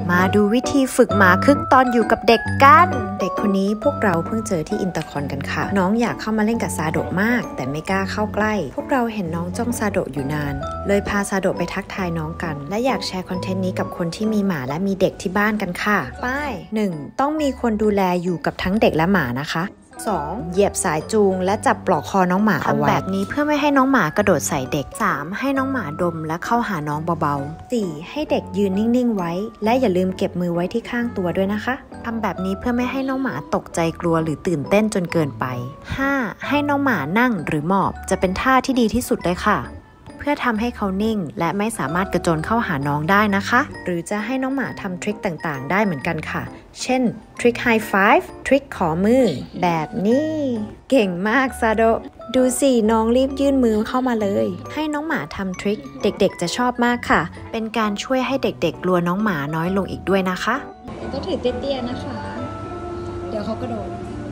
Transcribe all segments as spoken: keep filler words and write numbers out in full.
มาดูวิธีฝึกหมาคึกตอนอยู่กับเด็กกันเด็กคนนี้พวกเราเพิ่งเจอที่อินเตอร์คอนกันค่ะน้องอยากเข้ามาเล่นกับซาโดะมากแต่ไม่กล้าเข้าใกล้พวกเราเห็นน้องจ้องซาโดะอยู่นานเลยพาซาโดะไปทักทายน้องกันและอยากแชร์คอนเทนต์นี้กับคนที่มีหมาและมีเด็กที่บ้านกันค่ะป้าย หนึ่ง ต้องมีคนดูแลอยู่กับทั้งเด็กและหมานะคะสอง เหยียบสายจูงและจับปลอกคอน้องหมาเอาไว้ทำแบบนี้เพื่อไม่ให้น้องหมากระโดดใส่เด็ก สาม ให้น้องหมาดมและเข้าหาน้องเบาๆ สี่ ให้เด็กยืนนิ่งๆไว้และอย่าลืมเก็บมือไว้ที่ข้างตัวด้วยนะคะทำแบบนี้เพื่อไม่ให้น้องหมาตกใจกลัวหรือตื่นเต้นจนเกินไป ห้า ให้น้องหมานั่งหรือหมอบจะเป็นท่าที่ดีที่สุดเลยค่ะเพื่อทำให้เขานิ่งและไม่สามารถกระโจนเข้าหาน้องได้นะคะหรือจะให้น้องหมาทำทริคต่างๆได้เหมือนกันค่ะเช่นทริคไฮไฟฟ์ทริคขอมือแบบนี้เก่งมากซาโดะดูสิน้องรีบยื่นมือเข้ามาเลยให้น้องหมาทำทริคเด็กๆจะชอบมากค่ะเป็นการช่วยให้เด็กๆกลัวน้องหมาน้อยลงอีกด้วยนะคะก็ถือเตี้ยๆนะคะเดี๋ยวเขากระโดด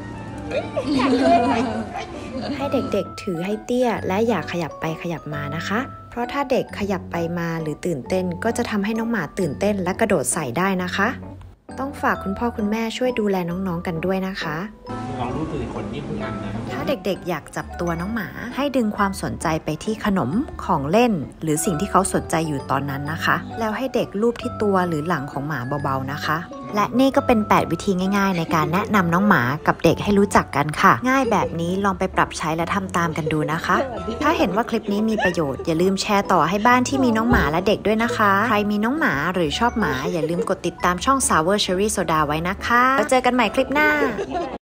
ให้เด็กๆถือให้เตี้ยและอย่าขยับไปขยับมานะคะเพราะถ้าเด็กขยับไปมาหรือตื่นเต้นก็จะทำให้น้องหมาตื่นเต้นและกระโดดใส่ได้นะคะต้องฝากคุณพ่อคุณแม่ช่วยดูแลน้องๆกันด้วยนะคะลองรู้สึกคนยิ่งกันนะถ้าเด็กๆอยากจับตัวน้องหมาให้ดึงความสนใจไปที่ขนมของเล่นหรือสิ่งที่เขาสนใจอยู่ตอนนั้นนะคะแล้วให้เด็กลูบที่ตัวหรือหลังของหมาเบาๆนะคะและนี่ก็เป็นแปดวิธีง่ายๆในการแนะนำน้องหมากับเด็กให้รู้จักกันค่ะง่ายแบบนี้ลองไปปรับใช้และทำตามกันดูนะคะถ้าเห็นว่าคลิปนี้มีประโยชน์อย่าลืมแชร์ต่อให้บ้านที่มีน้องหมาและเด็กด้วยนะคะใครมีน้องหมาหรือชอบหมาอย่าลืมกดติดตามช่อง Sour Cherry Soda ไว้นะคะแล้วเจอกันใหม่คลิปหน้า